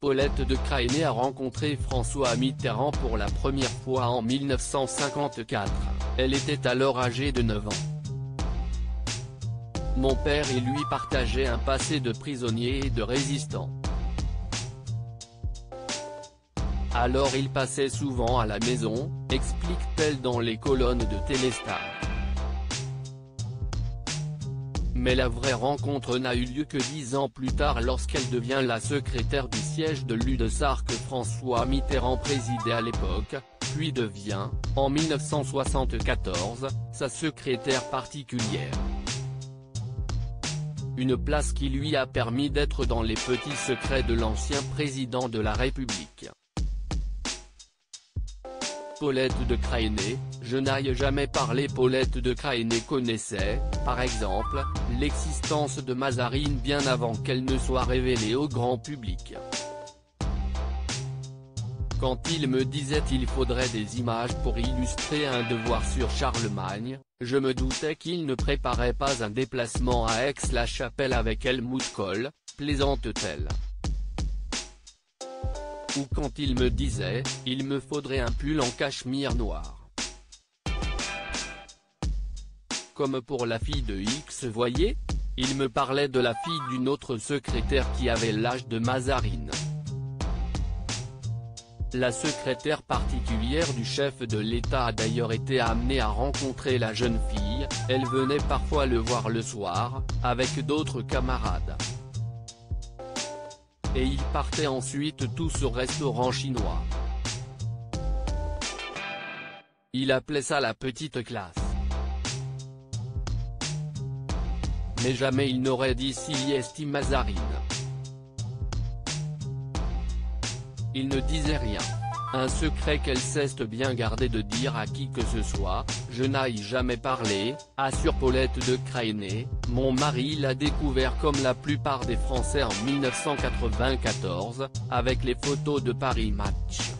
Paulette de Crayenné a rencontré François Mitterrand pour la première fois en 1954, elle était alors âgée de 9 ans. Mon père et lui partageaient un passé de prisonnier et de résistant. Alors il passait souvent à la maison, explique-t-elle dans les colonnes de Téléstar. Mais la vraie rencontre n'a eu lieu que 10 ans plus tard lorsqu'elle devient la secrétaire du siège de l'UDSAR que François Mitterrand présidait à l'époque, puis devient, en 1974, sa secrétaire particulière. Une place qui lui a permis d'être dans les petits secrets de l'ancien président de la République. Paulette de Crayenné, je n'ai jamais parlé. Paulette de Crayenné connaissait, par exemple, l'existence de Mazarine bien avant qu'elle ne soit révélée au grand public. Quand il me disait il faudrait des images pour illustrer un devoir sur Charlemagne, je me doutais qu'il ne préparait pas un déplacement à Aix-la-Chapelle avec Helmut Kohl, plaisante-t-elle. Ou quand il me disait, il me faudrait un pull en cachemire noir. Comme pour la fille de X, voyez, il me parlait de la fille d'une autre secrétaire qui avait l'âge de Mazarine. La secrétaire particulière du chef de l'État a d'ailleurs été amenée à rencontrer la jeune fille, elle venait parfois le voir le soir, avec d'autres camarades. Et ils partaient ensuite tous au restaurant chinois. Il appelait ça la petite classe. Mais jamais il n'aurait dit si esti Mazarine. Il ne disait rien. Un secret qu'elle cesse bien garder de dire à qui que ce soit, je n'ai jamais parlé, assure Paulette de Crayenné, mon mari l'a découvert comme la plupart des Français en 1994, avec les photos de Paris Match.